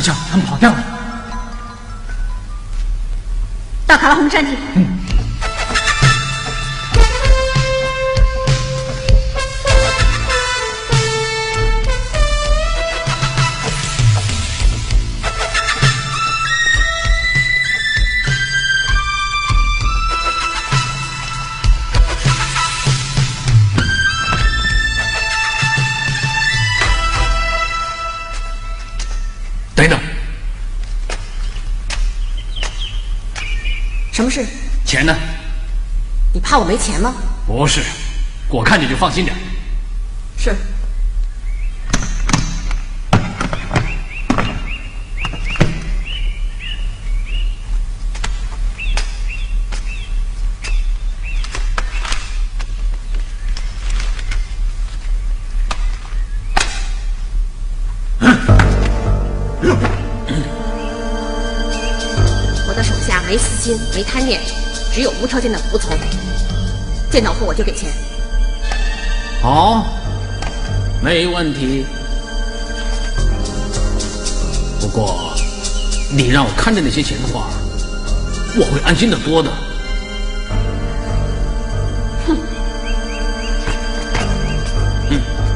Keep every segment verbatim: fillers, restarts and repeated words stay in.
想他们跑掉了。 到卡拉洪山体。嗯。 等等， 什么事？ 钱呢？ 你怕我没钱吗？ 不是，我看你就放心点。 是。没私心，没贪念，只有无条件的服从。见到货我就给钱。 好，没问题。不过，你让我看着那些钱的话，我会安心的多的。 哼。 嗯。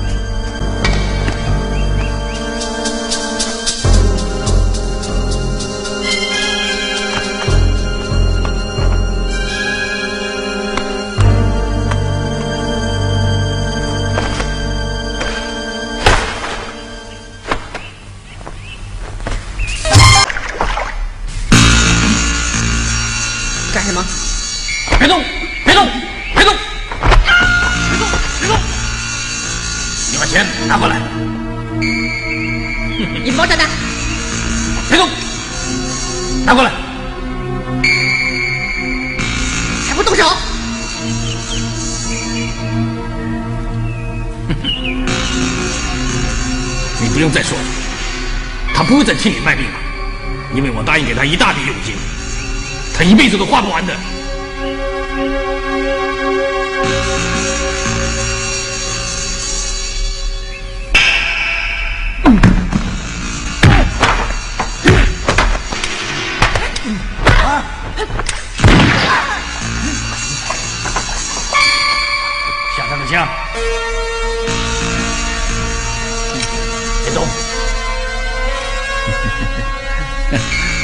干什么？ 别动！别动！别动！别动！别动！你把钱拿过来！ 引爆炸弹！ 别动！拿过来！ 还不动手！ 你不用再说了，他不会再替你卖命了，因为我答应给他一大笔佣金。 他一辈子都花不完的。下他的枪，别动。